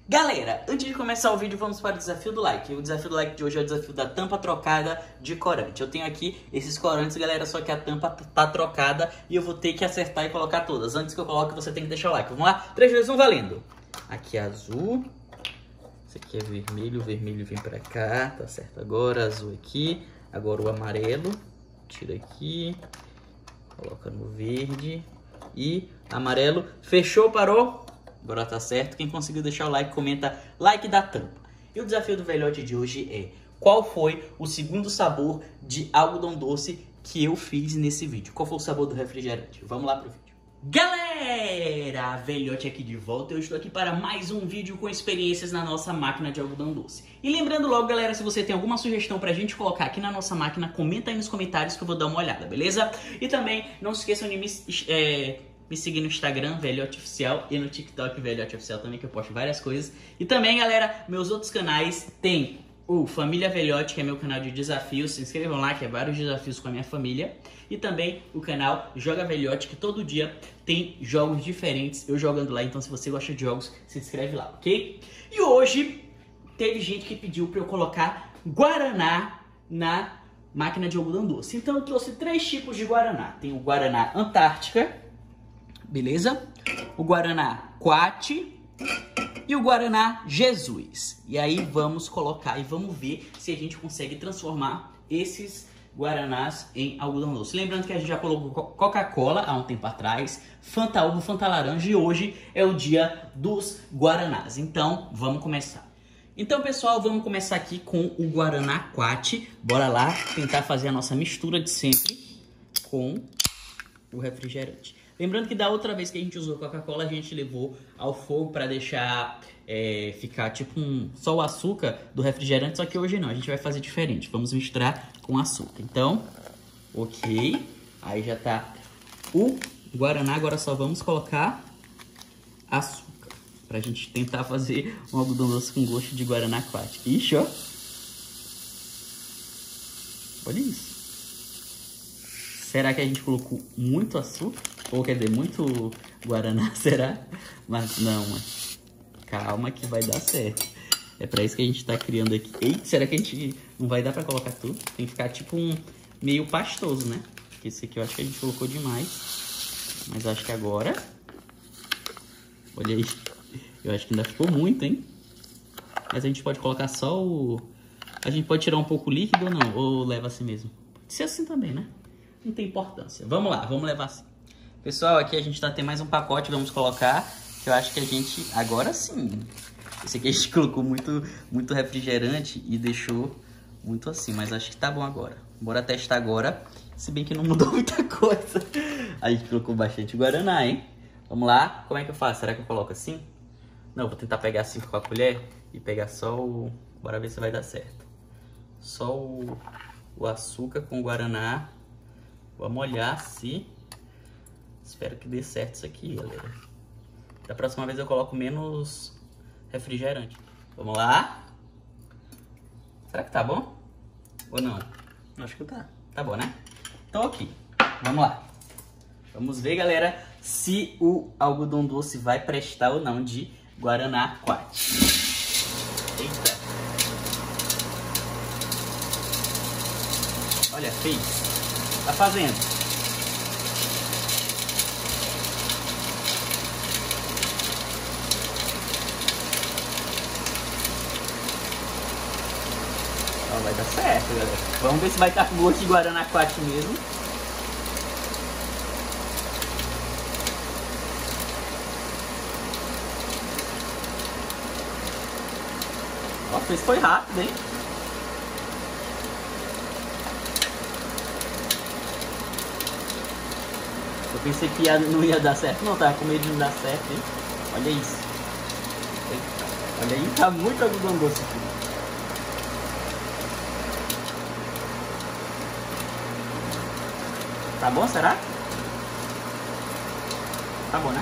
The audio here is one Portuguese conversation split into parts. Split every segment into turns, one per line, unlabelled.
Galera, antes de começar o vídeo, vamos para o desafio do like. O desafio do like de hoje é o desafio da tampa trocada de corante. Eu tenho aqui esses corantes, galera, só que a tampa tá trocada e eu vou ter que acertar e colocar todas. Antes que eu coloque, você tem que deixar o like. Vamos lá? 3, 2, 1, valendo! Aqui é azul. Esse aqui é vermelho, o vermelho vem pra cá, tá certo agora. Azul aqui, agora o amarelo. Tira aqui, coloca no verde e amarelo. Fechou, parou? Agora tá certo. Quem conseguiu deixar o like, comenta like da tampa. E o desafio do velhote de hoje é: qual foi o segundo sabor de algodão doce que eu fiz nesse vídeo? Qual foi o sabor do refrigerante? Vamos lá pro vídeo. Galera, velhote aqui de volta. Eu estou aqui para mais um vídeo com experiências na nossa máquina de algodão doce. E lembrando logo, galera, se você tem alguma sugestão pra gente colocar aqui na nossa máquina, comenta aí nos comentários que eu vou dar uma olhada, beleza? E também não se esqueçam de me seguir no Instagram, Velhote Oficial, e no TikTok, Velhote Oficial também, que eu posto várias coisas. E também, galera, meus outros canais tem o Família Velhote, que é meu canal de desafios. Se inscrevam lá, que é vários desafios com a minha família. E também o canal Joga Velhote, que todo dia tem jogos diferentes, eu jogando lá. Então, se você gosta de jogos, se inscreve lá, ok? E hoje, teve gente que pediu pra eu colocar Guaraná na máquina de algodão doce. Então, eu trouxe 3 tipos de Guaraná. Tem o Guaraná Antártica, beleza? O Guaraná Quat e o Guaraná Jesus. E aí vamos colocar e vamos ver se a gente consegue transformar esses Guaranás em algodão doce. Lembrando que a gente já colocou Coca-Cola há um tempo atrás, Fanta Uva, Fanta Laranja, e hoje é o dia dos Guaranás. Então vamos começar. Então, pessoal, vamos começar aqui com o Guaraná Quat. Bora lá tentar fazer a nossa mistura de sempre com o refrigerante. Lembrando que da outra vez que a gente usou Coca-Cola, a gente levou ao fogo para deixar ficar tipo só o açúcar do refrigerante, só que hoje não, a gente vai fazer diferente. Vamos misturar com açúcar. Então, ok, aí já tá o Guaraná, agora só vamos colocar açúcar, pra gente tentar fazer um algodão doce com gosto de Guaraná Quat. Ixi, ó. Olha isso. Será que a gente colocou muito açúcar? Ou quer dizer, muito Guaraná, será? Mas não, mas calma que vai dar certo. É pra isso que a gente tá criando aqui. Eita, será que a gente não vai dar pra colocar tudo? Tem que ficar tipo meio pastoso, né? Porque esse aqui eu acho que a gente colocou demais. Mas acho que agora... Olha aí. Eu acho que ainda ficou muito, hein? Mas a gente pode colocar só o... A gente pode tirar um pouco o líquido ou não? Ou leva assim mesmo? Pode ser assim também, né? Não tem importância. Vamos lá, vamos levar assim. Pessoal, aqui a gente tem mais um pacote, vamos colocar. Que eu acho que a gente... Agora sim. Esse aqui a gente colocou muito refrigerante e deixou muito assim. Mas acho que tá bom agora. Bora testar agora. Se bem que não mudou muita coisa. A gente colocou bastante Guaraná, hein? Vamos lá. Como é que eu faço? Será que eu coloco assim? Não, vou tentar pegar assim com a colher e pegar só o... Bora ver se vai dar certo. Só o açúcar com o Guaraná. Vamos olhar se... Espero que dê certo isso aqui, galera. Da próxima vez eu coloco menos refrigerante. Vamos lá. Será que tá bom? Ou não? Acho que tá. Tá bom, né? Então, ok. Vamos lá. Vamos ver, galera, se o algodão doce vai prestar ou não de Guaraná Quat. Eita. Olha, fez. Tá fazendo. Ó, vai dar certo, galera. Vamos ver se vai estar com gosto de Guaraná Quat mesmo. Nossa, isso foi rápido, hein? Eu pensei que não ia dar certo. Não, tava com medo de não dar certo, hein? Olha isso. Eita. Olha aí, tá muito algodão doce aqui. Tá bom, será? Tá bom, né?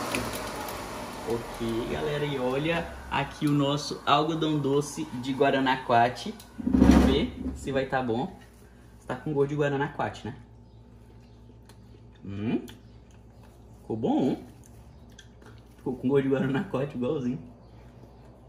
Ok, galera, e olha aqui o nosso algodão doce de Guaraná Quat. Vamos ver se vai estar bom. Tá com gosto de Guaraná Quat, né? Ficou bom. Ficou com gosto de Guaraná Quat igualzinho.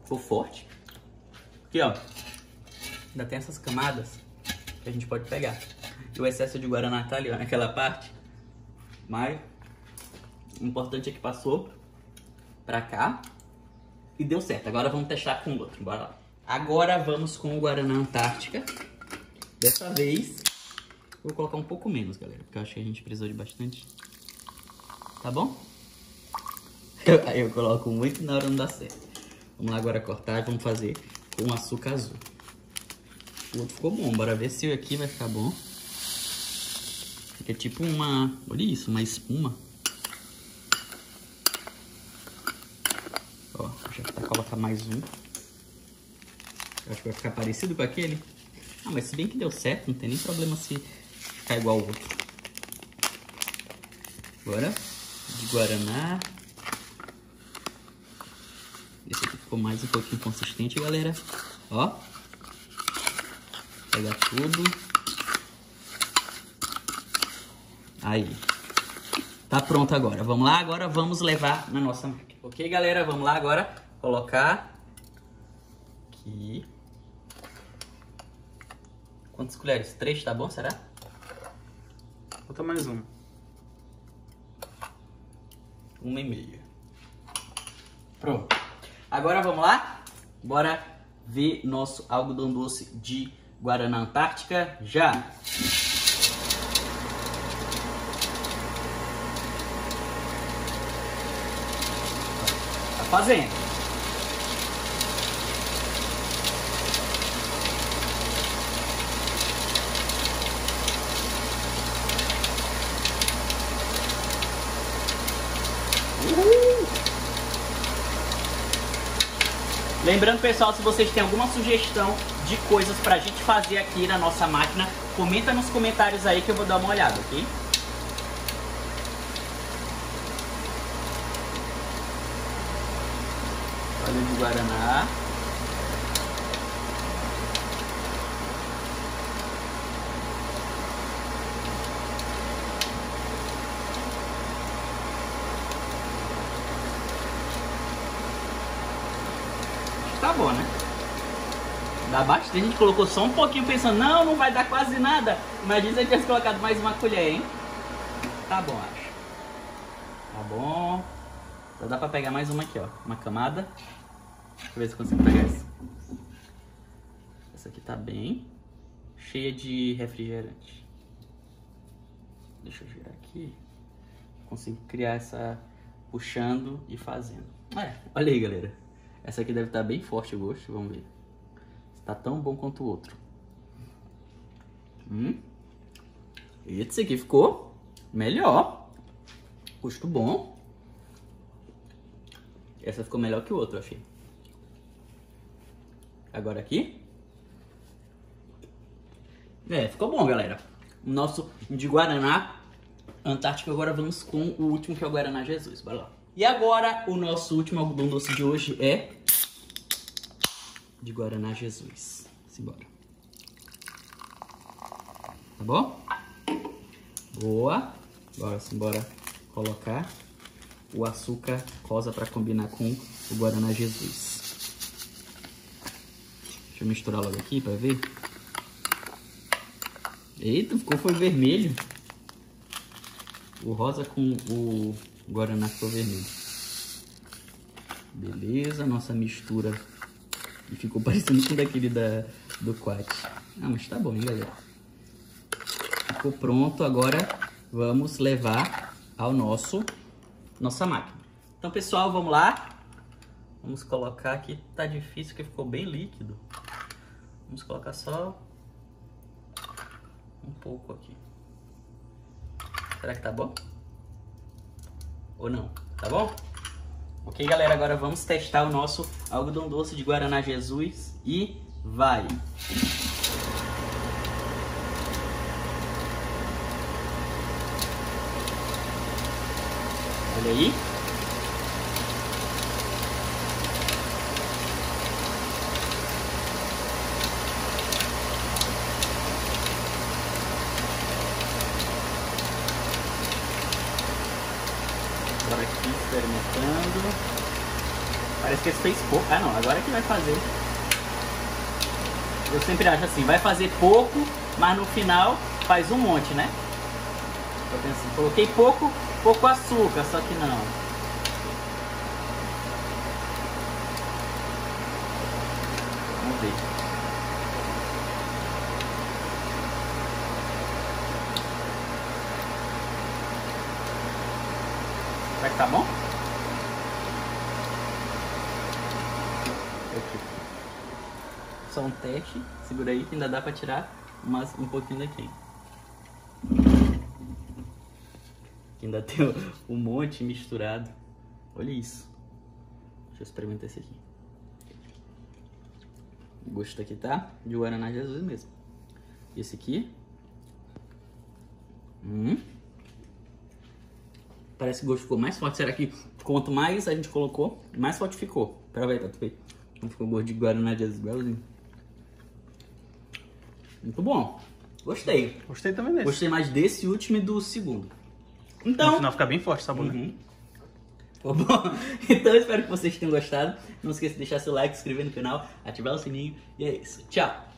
Ficou forte. Aqui, ó. Ainda tem essas camadas que a gente pode pegar. E o excesso de guaraná tá ali, ó, naquela parte. Mas o importante é que passou pra cá e deu certo. Agora vamos testar com o outro. Bora lá. Agora vamos com o Guaraná Antártica. Dessa vez vou colocar um pouco menos, galera, porque eu acho que a gente precisou de bastante. Tá bom? Aí eu coloco muito, na hora não dá certo. Vamos lá agora cortar e vamos fazer com açúcar azul. O outro ficou bom, bora ver se o aqui vai ficar bom. Fica tipo uma... olha isso, uma espuma. Ó, já vou colocar mais um. Eu acho que vai ficar parecido com aquele. Ah, mas se bem que deu certo, não tem nem problema se ficar igual ao outro. Agora, de guaraná. Esse aqui ficou mais um pouquinho consistente, galera. Ó. Pega tudo. Aí. Tá pronto agora. Vamos lá, agora vamos levar na nossa máquina. Ok, galera? Vamos lá agora colocar aqui. Quantas colheres? 3, tá bom? Será?
Falta mais um.
1,5. Pronto. Agora vamos lá? Bora ver nosso algodão doce de Guaraná Antártica já. Tá fazendo. Lembrando, pessoal, se vocês têm alguma sugestão de coisas pra gente fazer aqui na nossa máquina, comenta nos comentários aí que eu vou dar uma olhada, ok? Óleo de guaraná. Tá bom, né? Dá bastante. A gente colocou só um pouquinho pensando, não vai dar quase nada. Imagina se eu tivesse colocado mais uma colher, hein? Tá bom, acho. Tá bom. Só dá pra pegar mais uma aqui, ó. Uma camada. Deixa eu ver se eu consigo pegar essa. Essa aqui tá bem cheia de refrigerante. Deixa eu girar aqui. Consigo criar essa puxando e fazendo. Olha aí, galera. Essa aqui deve estar bem forte o gosto, vamos ver. Está tão bom quanto o outro. Esse aqui ficou melhor. Gosto bom. Essa ficou melhor que o outro, achei. Agora aqui. Ficou bom, galera. O nosso de Guaraná Antártica. Agora vamos com o último, que é o Guaraná Jesus. Bora lá. E agora, o nosso último algodão doce de hoje é de Guaraná Jesus. Simbora. Tá bom? Boa. Agora simbora colocar o açúcar rosa para combinar com o Guaraná Jesus. Deixa eu misturar logo aqui para ver. Eita, foi vermelho. O rosa com o Guaraná ficou vermelho. Beleza, nossa mistura. E ficou parecendo com daquele do Quat. Ah, mas tá bom, hein, galera? Ficou pronto, agora vamos levar ao nossa máquina. Então, pessoal, vamos lá. Vamos colocar aqui, tá difícil porque ficou bem líquido. Vamos colocar só um pouco aqui. Será que tá bom? Ou não? Tá bom? Ok, galera, agora vamos testar o nosso algodão doce de Guaraná Jesus e vai! Olha aí! Agora aqui experimentando. Parece que esse fez pouco. Ah não, agora que vai fazer. Eu sempre acho assim, vai fazer pouco, mas no final faz um monte, né? Eu penso assim, coloquei pouco açúcar, só que não. Vamos ver. Será que tá bom? Só um teste, segura aí que ainda dá pra tirar um pouquinho daqui. Ainda tem um monte misturado. Olha isso. Deixa eu experimentar esse aqui. O gosto aqui tá de Guaraná Jesus mesmo. Esse aqui. Parece que o gosto ficou mais forte. Será que quanto mais a gente colocou, mais forte ficou? Prova aí pra tu ver. Não ficou gosto de Guaraná Jesus igualzinho. Muito bom. Gostei.
Gostei também desse.
Gostei mais desse último e do segundo. Então...
No final fica bem forte o sabor, né?
Ficou bom? Então eu espero que vocês tenham gostado. Não esqueça de deixar seu like, se inscrever no canal, ativar o sininho. E é isso. Tchau!